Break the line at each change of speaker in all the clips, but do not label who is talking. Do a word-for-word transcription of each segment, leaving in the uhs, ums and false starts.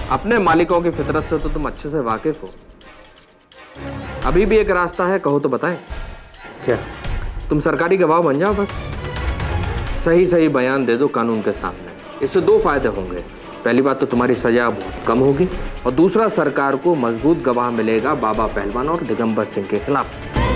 अपने मालिकों की फितरत से तो तुम अच्छे से वाकिफ हो। अभी भी एक रास्ता है, कहो तो बताएं।
क्या?
तुम सरकारी गवाह बन जाओ बस, सही सही बयान दे दो कानून के सामने। इससे दो फायदे होंगे। पहली बात तो तुम्हारी सजा बहुत कम होगी, और दूसरा सरकार को मजबूत गवाह मिलेगा बाबा पहलवान और दिगंबर सिंह के खिलाफ।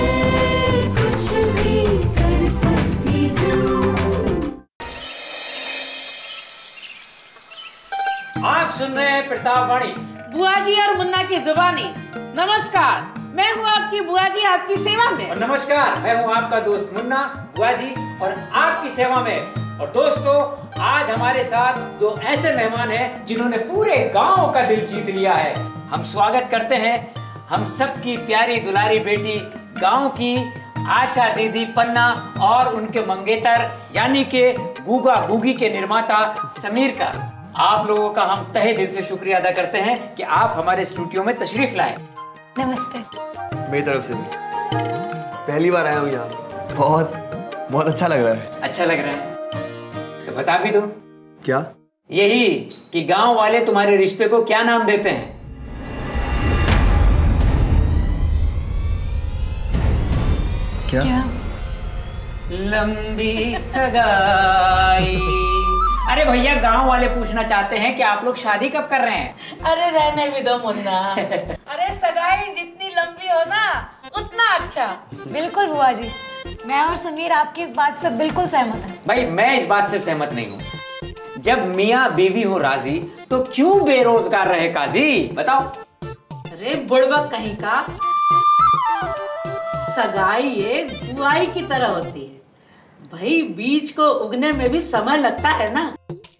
आप सुन रहे हैं प्रतापवाणी,
बुआ जी और मुन्ना की जुबानी। नमस्कार, मैं हूँ आपकी बुआ जी, आपकी सेवा में।
और नमस्कार, मैं हूँ आपका दोस्त मुन्ना, बुआ जी और आपकी सेवा में। और दोस्तों, आज हमारे साथ दो ऐसे मेहमान हैं जिन्होंने पूरे गांव का दिल जीत लिया है। हम स्वागत करते हैं हम सबकी प्यारी दुलारी बेटी, गांव की आशा दीदी पन्ना और उनके मंगेतर यानी के गूगा गूगी के निर्माता समीर का। आप लोगों का हम तहे दिल से शुक्रिया अदा करते हैं कि आप हमारे स्टूडियो में तशरीफ लाए।
नमस्ते।
मेरी तरफ से भी पहली बार आया हूँ यहाँ, बहुत बहुत अच्छा लग रहा है।
अच्छा लग रहा है तो बता भी दो।
क्या?
यही कि गांव वाले तुम्हारे रिश्ते को क्या नाम देते हैं?
क्या?
क्या?
लंबी सगाई। अरे भैया, गांव वाले पूछना चाहते हैं कि आप लोग शादी कब कर रहे हैं?
अरे रहने भी दो मुन्ना। अरे सगाई जितनी लंबी हो ना उतना अच्छा।
बिल्कुल बुआ जी, मैं और समीर आपकी इस बात से बिल्कुल सहमत हैं।
भाई, मैं इस बात से सहमत नहीं हूँ। जब मियाँ बीवी हो राजी तो क्यों बेरोजगार रहे काजी? बताओ।
अरे बुड़बक कहीं का, सगाई एक बुआई की तरह होती है भाई, बीज को उगने में भी समय लगता है ना।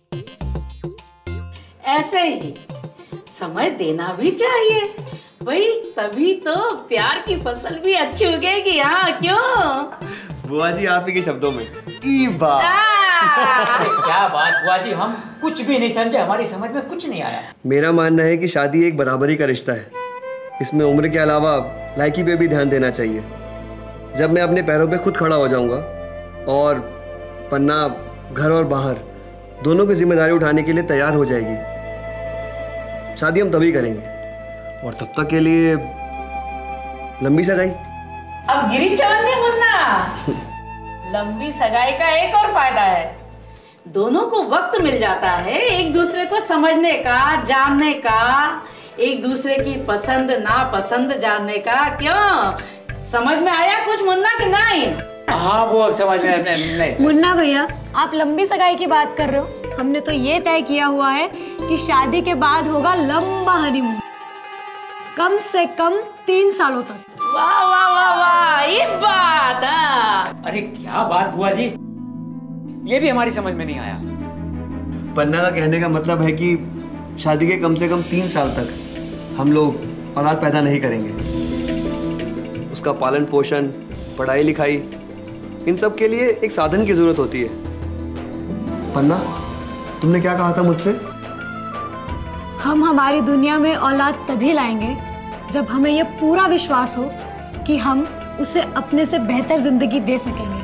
ऐसे ही समय देना भी चाहिए भाई, तभी तो प्यार की फसल भी अच्छी उगेगी। हाँ क्यों?
बुआ जी आप ही के शब्दों में ई बात।
क्या बात बुआ जी, हम कुछ भी नहीं समझे, हमारी समझ में कुछ नहीं आया।
मेरा मानना है कि शादी एक बराबरी का रिश्ता है। इसमें उम्र के अलावा लायकी पे भी ध्यान देना चाहिए। जब मैं अपने पैरों पे खुद खड़ा हो जाऊंगा और पन्ना घर और बाहर दोनों की जिम्मेदारी उठाने के लिए तैयार हो जाएगी, शादी हम तभी करेंगे। और तब तक के लिए लंबी सगाई।
अब गिरी चवन्नी मुन्ना। लंबी सगाई का एक और फायदा है, दोनों को वक्त मिल जाता है एक दूसरे को समझने का, जानने का, एक दूसरे की पसंद नापसंद जानने का। क्यों, समझ में आया कुछ मुन्ना कि नहीं?
हाँ वो समझ में नहीं।
मुन्ना भैया, आप लंबी सगाई की बात कर रहे हो, हमने तो ये तय किया हुआ है कि शादी के बाद होगा लंबा हनीमून, कम से कम तीन सालों तक।
वाह वाह वाह वाह, ये बात है।
अरे क्या बात बुआ जी, ये भी हमारी समझ में नहीं आया।
पन्ना का कहने का मतलब है कि शादी के कम से कम तीन साल तक हम लोग औलाद पैदा नहीं करेंगे। उसका पालन पोषण, पढ़ाई लिखाई, इन सब के लिए एक साधन की जरूरत होती है। पन्ना, तुमने क्या कहा था मुझसे?
हम हमारी दुनिया में औलाद तभी लाएंगे जब हमें यह पूरा विश्वास हो कि हम उसे अपने से बेहतर जिंदगी दे सकेंगे।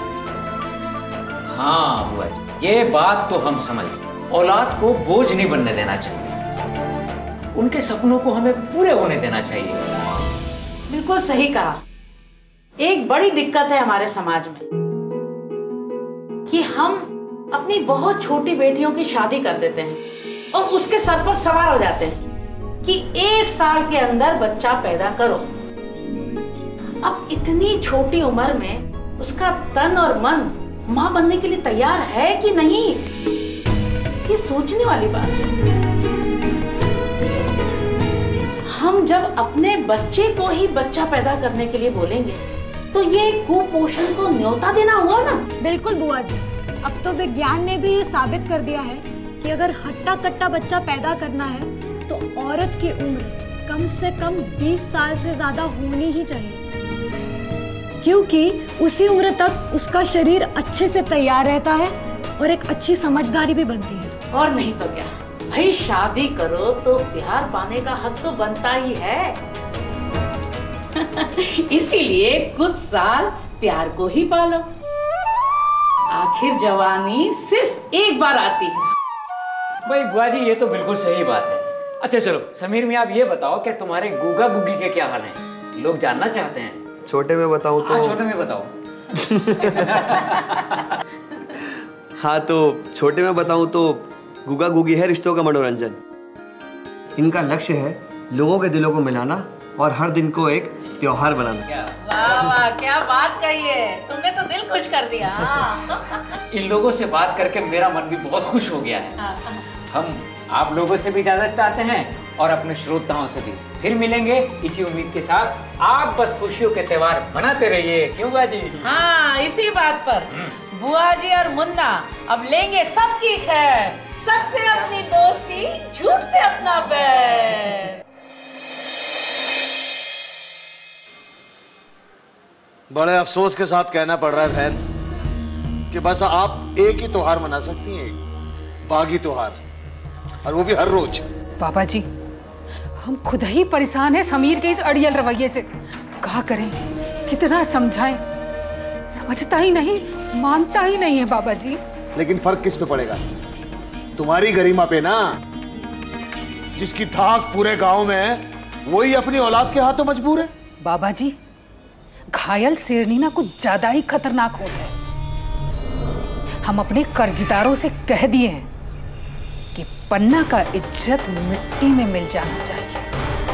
हाँ बुआ जी, ये बात तो हम समझ गए। औलाद को बोझ नहीं बनने देना चाहिए, उनके सपनों को हमें पूरे होने देना चाहिए।
बिल्कुल सही कहा। एक बड़ी दिक्कत है हमारे समाज में कि हम अपनी बहुत छोटी बेटियों की शादी कर देते हैं और उसके सर पर सवार हो जाते हैं कि एक साल के अंदर बच्चा पैदा करो। अब इतनी छोटी उम्र में उसका तन और मन मां बनने के लिए तैयार है कि नहीं, ये सोचने वाली बात है। हम जब अपने बच्चे को ही बच्चा पैदा करने के लिए बोलेंगे तो ये कुपोषण को न्योता देना हुआ ना।
बिल्कुल बुआ जी, अब तो विज्ञान ने भी ये साबित कर दिया है कि अगर हट्टा कट्टा बच्चा पैदा करना है तो औरत की उम्र कम से कम बीस साल से ज्यादा होनी ही चाहिए, क्योंकि उसी उम्र तक उसका शरीर अच्छे से तैयार रहता है और एक अच्छी समझदारी भी बनती है।
और नहीं तो क्या भाई, शादी करो तो प्यार पाने का हक तो बनता ही है। इसीलिए कुछ साल प्यार को ही पालो। आखिर जवानी सिर्फ एक बार आती है।
भाई बुआ जी, ये तो बिल्कुल सही बात है। अच्छा चलो समीर मियाँ, आप ये बताओ कि तुम्हारे गुगा गुगी के क्या हाल हैं? लोग जानना चाहते हैं।
छोटे में बताऊं तो?
हाँ, छोटे में बताओ।
हाँ तो छोटे में बताऊं तो गुगा गुगी है रिश्तों का मनोरंजन। इनका लक्ष्य है लोगों के दिलों को मिलाना और हर दिन को एक त्योहार बनाना।
वाह वाह, क्या बात कही है, तुमने तो दिल खुश कर दिया। हाँ।
इन लोगों से बात करके मेरा मन भी बहुत खुश हो गया है। हम आप लोगों से भी इजाजत चाहते हैं और अपने श्रोताओं से भी। फिर मिलेंगे इसी उम्मीद के साथ। आप बस खुशियों के त्योहार मनाते रहिए। क्यों बुआ जी?
हाँ, इसी बात पर बुआ जी और मुन्ना अब लेंगे सबकी खैर। सच से अपनी दोस्ती, झूठ से अपना बैर।
बड़े अफसोस के साथ कहना पड़ रहा है बहन कि बस आप एक ही त्योहार मना सकती हैं, बागी त्योहार, और वो भी हर रोज।
पापा जी, हम खुद ही परेशान हैं समीर के इस अड़ियल रवैये से। क्या करें, कितना समझाएं, समझता ही नहीं, मानता ही नहीं है बाबा जी।
लेकिन फर्क किस पे पड़ेगा? तुम्हारी गरिमा पे ना। जिसकी धाक पूरे गांव में है वही अपनी औलाद के हाथों मजबूर है।
बाबा जी, घायल शेरनी ना कुछ ज्यादा ही खतरनाक होता है। हम अपने कर्जदारों से कह दिए हैं कि पन्ना का इज्जत मिट्टी में मिल जाना चाहिए,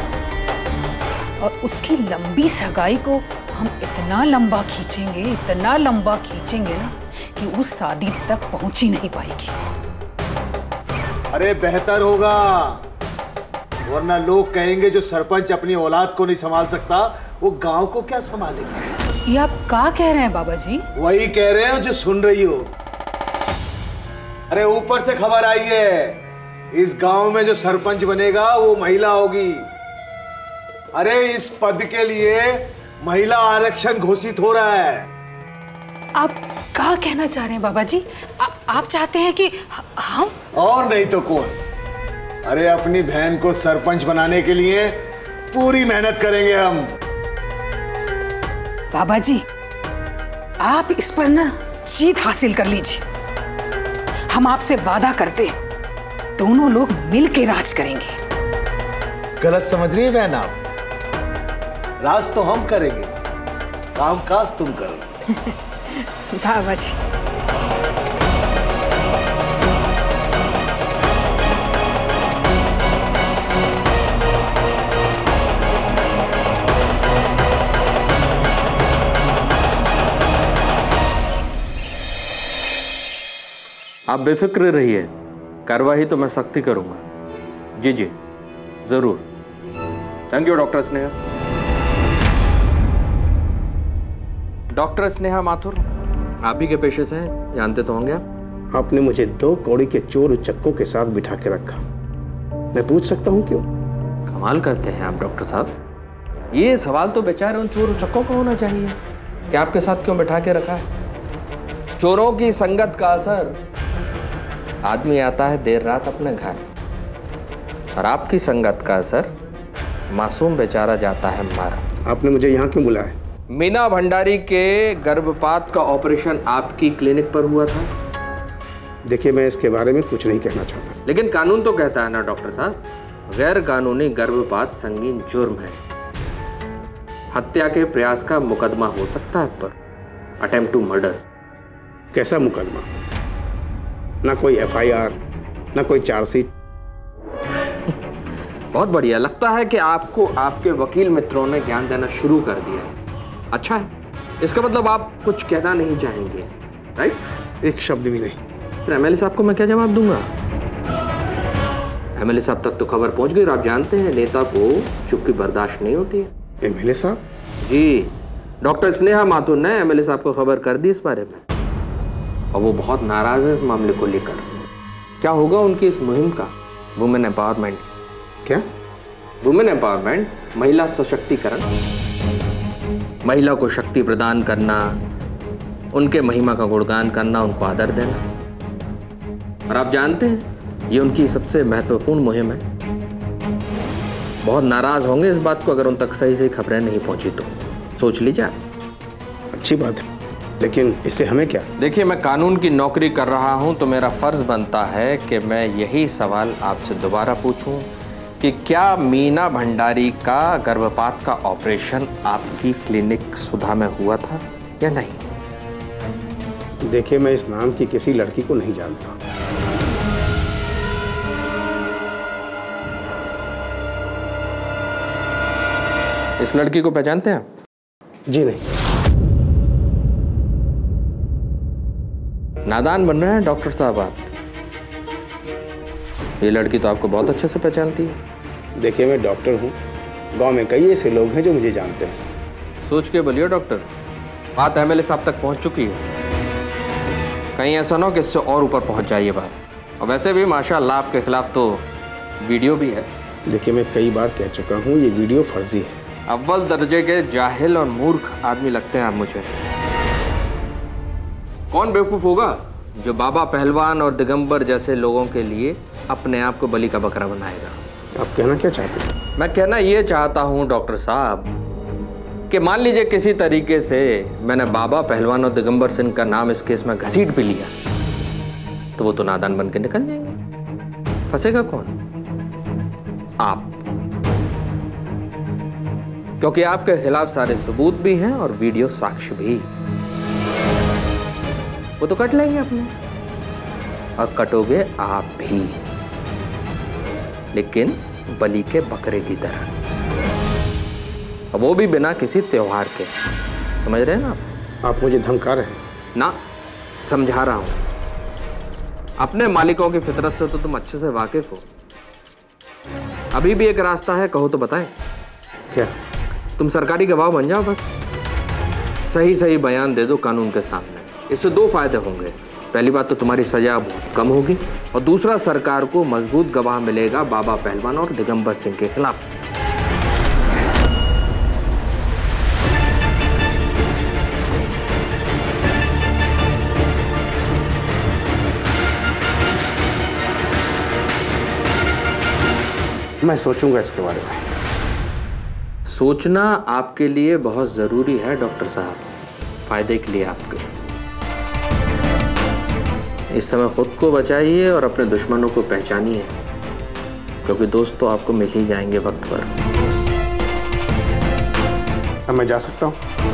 और उसकी लंबी सगाई को हम इतना लंबा खींचेंगे, इतना लंबा खींचेंगे ना कि वो शादी तक पहुंच ही नहीं पाएगी।
अरे बेहतर होगा, वरना लोग कहेंगे जो सरपंच अपनी औलाद को नहीं संभाल सकता वो गांव को क्या संभालेगा।
ये आप क्या कह रहे हैं बाबा जी?
वही कह रहे हो जो सुन रही हो। अरे ऊपर से खबर आई है, इस गांव में जो सरपंच बनेगा वो महिला होगी। अरे इस पद के लिए महिला आरक्षण घोषित हो रहा है।
आप क्या कहना चाह रहे हैं बाबा जी? आ, आप चाहते हैं कि हम?
और नहीं तो कौन। अरे अपनी बहन को सरपंच बनाने के लिए पूरी मेहनत करेंगे हम।
बाबा जी, आप इस पर ना जीत हासिल कर लीजिए। हम आपसे वादा करते हैं, दोनों लोग मिल के राज करेंगे।
गलत समझ रही है बहन आप। राज तो हम करेंगे, काम काज तुम करो।
बाबा जी,
आप बेफिक्र रहिए, कार्रवाई तो मैं सख्ती करूंगा। जी जी जरूर। Thank you doctor Sneha. Doctor Sneha Mathur, आप ही के पेशे से हैं, जानते तो होंगे आप।
आपने मुझे दो कौड़ी के चोर उचक्कों के साथ बिठा के रखा। मैं पूछ सकता हूँ क्यों?
कमाल करते हैं आप डॉक्टर साहब। ये सवाल तो बेचारे उन चोर उचक्कों को होना चाहिए कि आपके साथ क्यों बिठा के रखा है। चोरों की संगत का असर, आदमी आता है देर रात अपने घर, और आपकी संगत का असर, मासूम बेचारा जाता है मर।
आपने मुझे यहाँ क्यों बुलाया?
मीना भंडारी के गर्भपात का ऑपरेशन आपकी क्लिनिक पर हुआ था।
देखिए, मैं इसके बारे में कुछ नहीं कहना चाहता।
लेकिन कानून तो कहता है ना डॉक्टर साहब, गैर कानूनी गर्भपात संगीन जुर्म है। हत्या के प्रयास का मुकदमा हो सकता है पर, अटेम्प्ट टू मर्डर।
कैसा मुकदमा? ना कोई एफ आई आर, ना कोई चार्जशीट।
बहुत बढ़िया, लगता है कि आपको आपके वकील मित्रों ने ज्ञान देना शुरू कर दिया है। अच्छा है, इसका मतलब आप कुछ कहना नहीं चाहेंगे, राइट?
एक शब्द भी नहीं।
फिर एमएलए साहब को मैं क्या जवाब दूंगा? एमएलए साहब तक तो खबर पहुंच गई, और आप जानते हैं नेता को चुप्पी बर्दाश्त नहीं होती है।
एमएलए साहब? जी,
डॉक्टर स्नेहा माथुर ने एमएलए साहब को खबर कर दी इस बारे में, और वो बहुत नाराज है इस मामले को लेकर। क्या होगा उनकी इस मुहिम का? Women empowerment.
क्या?
वुमेन एम्पावरमेंट, महिला सशक्तिकरण, महिला को शक्ति प्रदान करना, उनके महिमा का गुणगान करना, उनको आदर देना। और आप जानते हैं ये उनकी सबसे महत्वपूर्ण मुहिम है। बहुत नाराज होंगे इस बात को अगर उन तक सही सही खबरें नहीं पहुंची तो। सोच लीजिए आप।
अच्छी बात है, लेकिन इससे हमें क्या?
देखिए, मैं कानून की नौकरी कर रहा हूं तो मेरा फर्ज बनता है कि मैं यही सवाल आपसे दोबारा पूछूं कि क्या मीना भंडारी का गर्भपात का ऑपरेशन आपकी क्लिनिक सुधा में हुआ था या नहीं?
देखिए, मैं इस नाम की किसी लड़की को नहीं जानता।
इस लड़की को पहचानते हैं?
जी नहीं।
नादान बन रहे हैं डॉक्टर साहब आप। ये लड़की तो आपको बहुत अच्छे से पहचानती है।
देखिए, मैं डॉक्टर हूँ, गांव में कई ऐसे लोग हैं जो मुझे जानते हैं।
सोच के बोलिए डॉक्टर, बात एमएलए साहब तक पहुंच चुकी है। कहीं ऐसा ना हो कि इससे और ऊपर पहुंच जाए ये बात। और वैसे भी माशाअल्लाह आपके खिलाफ तो वीडियो भी है।
देखिए, मैं कई बार कह चुका हूँ, ये वीडियो फर्जी है।
अव्वल दर्जे के जाहिल और मूर्ख आदमी लगते हैं आप मुझे। कौन बेवकूफ होगा जो बाबा पहलवान और दिगंबर जैसे लोगों के लिए अपने आप को बलि का बकरा बनाएगा?
आप कहना क्या चाहते हैं?
मैं कहना ये चाहता हूं डॉक्टर साहब कि मान लीजिए किसी तरीके से मैंने बाबा पहलवान और दिगंबर सिंह का नाम इस केस में घसीट भी लिया, तो वो तो नादान बन के निकल जाएंगे। फंसेगा कौन? आप, क्योंकि आपके खिलाफ सारे सबूत भी हैं और वीडियो साक्ष्य भी। वो तो कट लेंगे अपने, और कटोगे आप भी, लेकिन बलि के बकरे की तरह। वो भी बिना किसी त्योहार के। समझ रहे हैं ना आप?
आप मुझे धमका रहे हैं?
ना, समझा रहा हूं। अपने मालिकों की फितरत से तो तुम अच्छे से वाकिफ हो। अभी भी एक रास्ता है, कहो तो बताएं।
क्या?
तुम सरकारी गवाह बन जाओ, बस सही सही बयान दे दो कानून के सामने। इससे दो फायदे होंगे। पहली बात तो तुम्हारी सजा बहुत कम होगी, और दूसरा सरकार को मजबूत गवाह मिलेगा बाबा पहलवान और दिगंबर सिंह के खिलाफ।
मैं सोचूंगा इसके बारे में।
सोचना आपके लिए बहुत जरूरी है डॉक्टर साहब, फायदे के लिए आपके। इस समय खुद को बचाइए और अपने दुश्मनों को पहचानिए, क्योंकि दोस्त तो आपको मिल ही जाएंगे वक्त पर।
अब मैं जा सकता हूँ?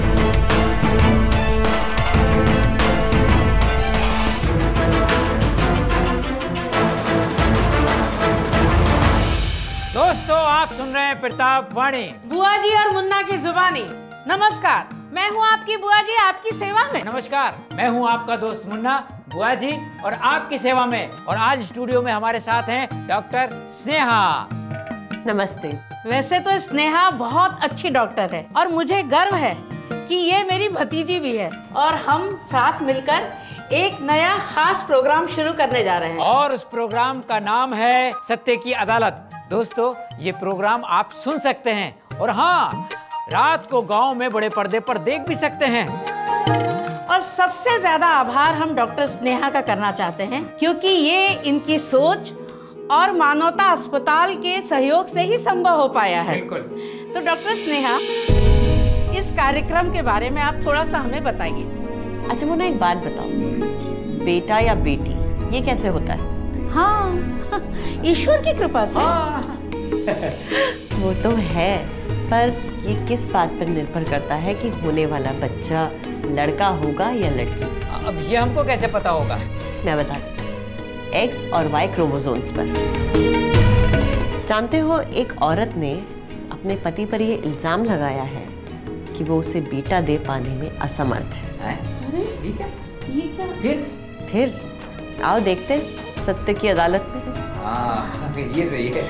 दोस्तों, आप सुन रहे हैं प्रताप वाणी।
बुआ जी और मुन्ना की जुबानी। नमस्कार, मैं हूँ आपकी बुआ जी, आपकी सेवा में।
नमस्कार, मैं हूँ आपका दोस्त मुन्ना, बुआ जी और आपकी सेवा में। और आज स्टूडियो में हमारे साथ हैं डॉक्टर स्नेहा।
नमस्ते।
वैसे तो स्नेहा बहुत अच्छी डॉक्टर है और मुझे गर्व है कि ये मेरी भतीजी भी है, और हम साथ मिलकर एक नया खास प्रोग्राम शुरू करने जा रहे हैं।
और उस प्रोग्राम का नाम है सत्य की अदालत। दोस्तों, ये प्रोग्राम आप सुन सकते हैं, और हाँ, रात को गांव में बड़े पर्दे पर देख भी सकते हैं।
और सबसे ज्यादा आभार हम डॉक्टर स्नेहा का करना चाहते हैं, क्योंकि ये इनकी सोच और मानवता अस्पताल के सहयोग से ही संभव हो पाया है।
बिल्कुल।
तो डॉक्टर स्नेहा, इस कार्यक्रम के बारे में आप थोड़ा सा हमें बताइए।
अच्छा मुन्ना, एक बात बताओ, बेटा या बेटी ये कैसे होता है?
हाँ, ईश्वर की कृपा से।
वो तो है, पर ये किस बात पर निर्भर करता है कि होने वाला बच्चा लड़का होगा या लड़की?
अब ये हमको कैसे पता होगा?
मैं बता दूं, एक्स और वाई क्रोमोसोम्स पर। जानते हो, एक औरत ने अपने पति पर ये इल्जाम लगाया है कि वो उसे बेटा दे पाने में असमर्थ है।
अरे ठीक है,
ये क्या?
फिर
फिर आओ देखते हैं सत्य की अदालत में।
हाँ, ये सही है।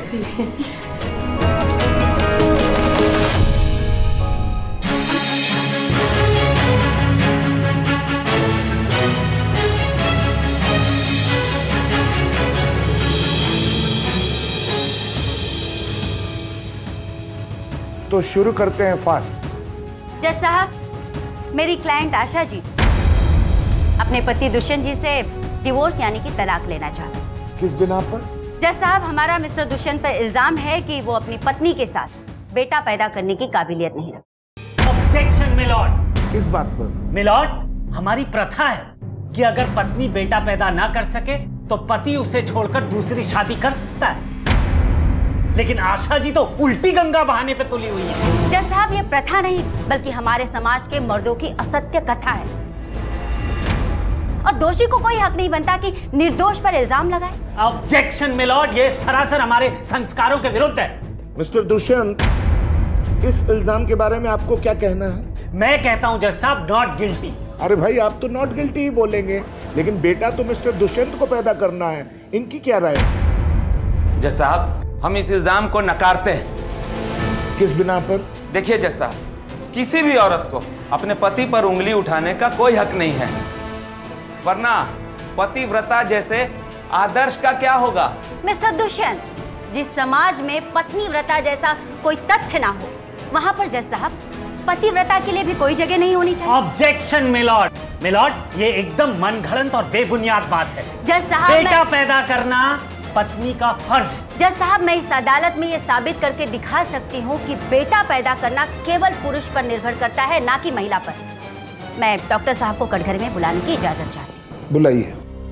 तो शुरू करते हैं फास्ट।
जज साहब, मेरी क्लाइंट आशा जी अपने पति दुष्यंत जी से डिवोर्स यानी कि तलाक लेना चाहते हैं।
किस बिना पर?
जज साहब, हमारा मिस्टर दुष्यंत पर इल्जाम है कि वो अपनी पत्नी के साथ बेटा पैदा करने की काबिलियत नहीं रखते।
Objection my lord.
किस बात पर?
मिलॉर्ड, हमारी प्रथा है कि अगर पत्नी बेटा पैदा ना कर सके तो पति उसे छोड़कर दूसरी शादी कर सकता है। लेकिन आशा जी तो उल्टी गंगा बहाने पे तुली हुई है।
जज साहब, ये प्रथा नहीं बल्कि हमारे समाज के मर्दों की असत्य कथा है और दोषी को कोई हक नहीं बनता कि निर्दोष पर इल्जाम लगाए।
ऑब्जेक्शन मिलॉर्ड, ये सरासर हमारे संस्कारों के विरुद्ध है।
मिस्टर दुष्यंत, इस इल्जाम के बारे में आपको क्या कहना है?
मैं कहता हूं जज साहब, नॉट गिल्टी।
अरे भाई, आप तो नॉट गिल्टी ही बोलेंगे, लेकिन बेटा तो मिस्टर दुष्यंत को पैदा करना है। इनकी क्या राय है?
जज साहब, हम इस इल्जाम को नकारते हैं।
किस बिना पर?
देखिए जज साहब, किसी भी औरत को अपने पति पर उंगली उठाने का कोई हक नहीं है, वरना पतिव्रता जैसे आदर्श का क्या होगा?
मिस्टर दुष्यंत, जिस समाज में पत्नीव्रता जैसा कोई तथ्य ना हो, वहां पर जज साहब पतिव्रता के लिए भी कोई जगह नहीं होनी चाहिए।
Objection milord. मिलॉर्ड, ये एकदम मनगढ़ंत और बेबुनियाद बात है।
जज साहब,
बेटा
मैं...
पैदा करना पत्नी का फर्ज है।
जज साहब, मैं इस अदालत में ये साबित करके दिखा सकती हूँ कि बेटा पैदा करना केवल पुरुष पर निर्भर करता है, ना कि महिला पर। मैं डॉक्टर साहब को कटघरे में बुलाने की इजाजत चाहती हूँ।
बुलाइए।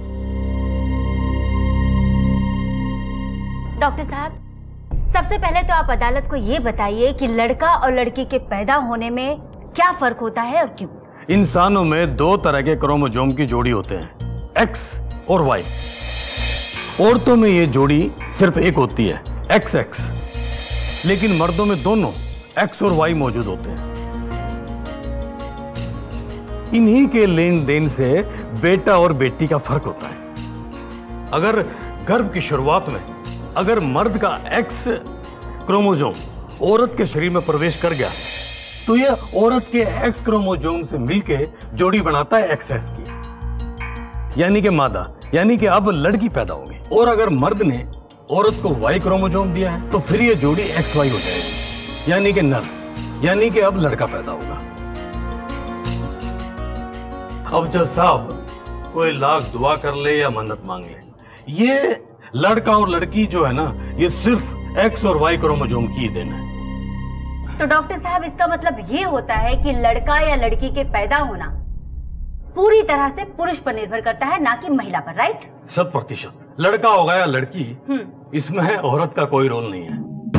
डॉक्टर साहब, सबसे पहले तो आप अदालत को ये बताइए कि लड़का और लड़की के पैदा होने में क्या फर्क होता है और क्यों?
इंसानों में दो तरह के क्रोमोसोम की जोड़ी होते हैं, एक्स और वाई। औरतों में ये जोड़ी सिर्फ एक होती है, एक्स एक्स, लेकिन मर्दों में दोनों एक्स और वाई मौजूद होते हैं। इन्हीं के लेन देन से बेटा और बेटी का फर्क होता है। अगर गर्भ की शुरुआत में अगर मर्द का एक्स क्रोमोसोम औरत के शरीर में प्रवेश कर गया तो यह औरत के एक्स क्रोमोसोम से मिलके जोड़ी बनाता है एक्स एक्स की, यानी कि मादा, यानी कि अब लड़की पैदा होगी। और अगर मर्द ने औरत को वाई क्रोमोसोम दिया है तो फिर यह जोड़ी एक्स वाई हो जाएगी, यानी कि नर, यानी कि अब लड़का पैदा होगा। अब जब साहब कोई लाख दुआ कर ले या मन्नत मांग ले, ये लड़का और लड़की जो है ना, ये सिर्फ एक्स और वाई क्रोमोसोम की देन है।
तो डॉक्टर साहब, इसका मतलब ये होता है कि लड़का या लड़की के पैदा होना पूरी तरह से पुरुष पर निर्भर करता है, ना कि महिला पर, राइट?
शत प्रतिशत। लड़का होगा या लड़की, इसमें है औरत का कोई रोल नहीं है।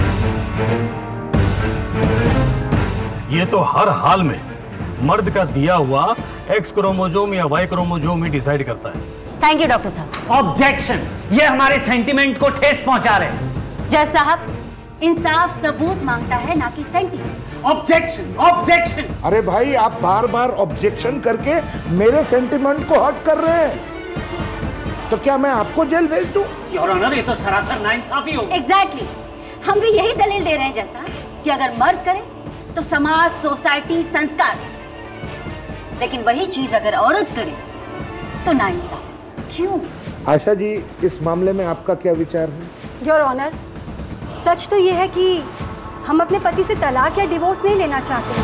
ये तो हर हाल में मर्द का दिया हुआ एक्स क्रोमोसोम या वाई क्रोमोसोम ही डिसाइड करता है।
थैंक यू डॉक्टर साहब।
ऑब्जेक्शन, ये हमारे सेंटिमेंट को ठेस पहुंचा रहे हैं।
जज साहब, इंसाफ सबूत मांगता है, ना कि सेंटिमेंट।
Objection, objection.
अरे भाई, आप बार बार ऑब्जेक्शन करके मेरे सेंटिमेंट को हर्ट कर रहे हैं। तो क्या मैं आपको जेल भेज दूं?
योर ऑनर, ये तो सरासर नाइंसाफी होगी।
एग्जैक्टली, हम भी यही दलील दे रहे हैं जैसा कि अगर मर्द करे तो समाज, सोसाइटी, संस्कार, लेकिन वही चीज अगर औरत करे तो नाइंसाफ। क्यों?
आशा जी, इस मामले में आपका क्या विचार है?
योर ऑनर, सच तो ये है कि हम अपने पति से तलाक या डिवोर्स नहीं लेना चाहते।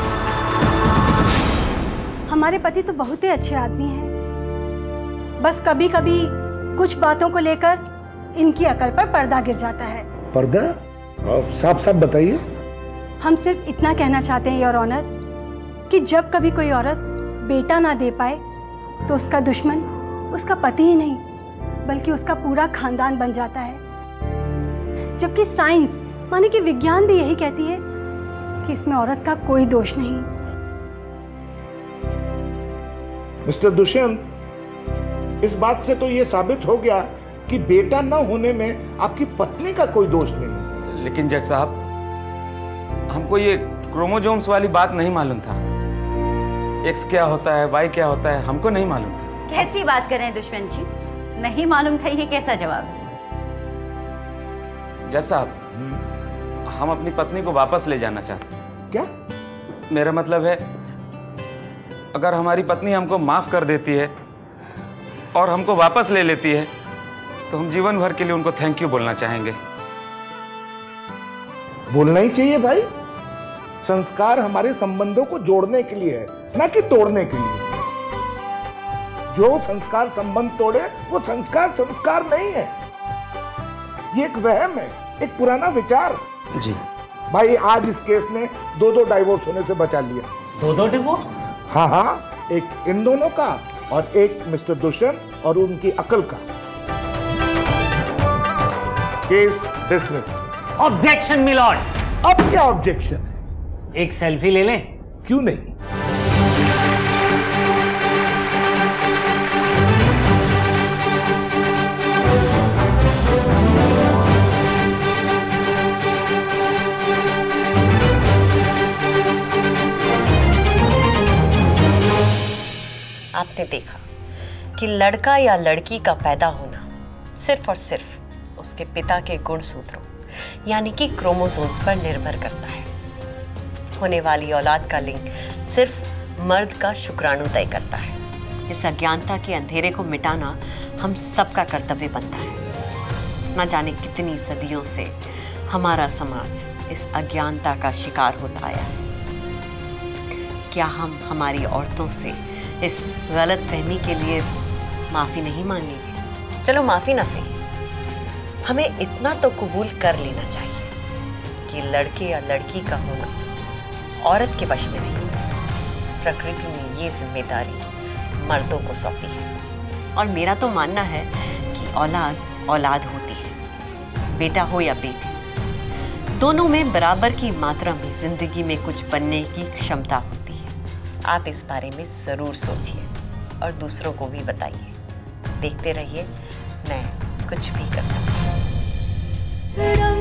हमारे पति तो बहुत ही अच्छे आदमी हैं, बस कभी कभी कुछ बातों को लेकर इनकी अकल पर पर्दा गिर जाता है।
पर्दा? साफ साफ बताइए।
हम सिर्फ इतना कहना चाहते हैं योर ऑनर कि जब कभी कोई औरत बेटा ना दे पाए तो उसका दुश्मन उसका पति ही नहीं बल्कि उसका पूरा खानदान बन जाता है, जबकि साइंस माने कि विज्ञान भी यही कहती है कि इसमें औरत का कोई दोष नहीं।
मिस्टर दुष्यंत, इस बात से तो यह साबित हो गया कि बेटा न होने में आपकी पत्नी का कोई दोष नहीं।
लेकिन जज साहब, हमको ये क्रोमोसोम्स वाली बात नहीं मालूम था। एक्स क्या होता है, वाई क्या होता है, हमको नहीं मालूम था।
कैसी बात कर रहे हैं दुष्यंत जी? नहीं मालूम था, ये कैसा जवाब है?
जज साहब, हम अपनी पत्नी को वापस ले जाना चाहते हैं।
क्या?
मेरा मतलब है, अगर हमारी पत्नी हमको माफ कर देती है और हमको वापस ले लेती है तो हम जीवन भर के लिए उनको थैंक यू बोलना चाहेंगे।
बोलना ही चाहिए भाई। संस्कार हमारे संबंधों को जोड़ने के लिए है, ना कि तोड़ने के लिए। जो संस्कार संबंध तोड़े वो संस्कार संस्कार नहीं है, ये एक वहम है, एक पुराना विचार।
जी
भाई, आज इस केस ने दो दो डाइवोर्स होने से बचा लिया।
दो दो डिवोर्स?
हाँ हाँ, एक इन दोनों का और एक मिस्टर दुष्यंत और उनकी अकल का। Case dismiss.
Objection my lord.
अब क्या ऑब्जेक्शन?
एक सेल्फी ले लें?
क्यों नहीं?
आपने देखा कि लड़का या लड़की का पैदा होना सिर्फ और सिर्फ उसके पिता के गुणसूत्रों यानी कि क्रोमोसोम्स पर निर्भर करता है। होने वाली औलाद का लिंग सिर्फ मर्द का शुक्राणु तय करता है। इस अज्ञानता के अंधेरे को मिटाना हम सबका कर्तव्य बनता है। न जाने कितनी सदियों से हमारा समाज इस अज्ञानता का शिकार होता आया है। क्या हम हमारी औरतों से इस गलत फहमी के लिए माफ़ी नहीं मांगेंगे? चलो माफ़ी ना सही, हमें इतना तो कबूल कर लेना चाहिए कि लड़के या लड़की का होना औरत के वश में नहीं। प्रकृति ने ये जिम्मेदारी मर्दों को सौंपी है और मेरा तो मानना है कि औलाद औलाद होती है, बेटा हो या बेटी, दोनों में बराबर की मात्रा में जिंदगी में कुछ बनने की क्षमता होती है। आप इस बारे में ज़रूर सोचिए और दूसरों को भी बताइए। देखते रहिए, मैं कुछ भी कर सकती हूँ।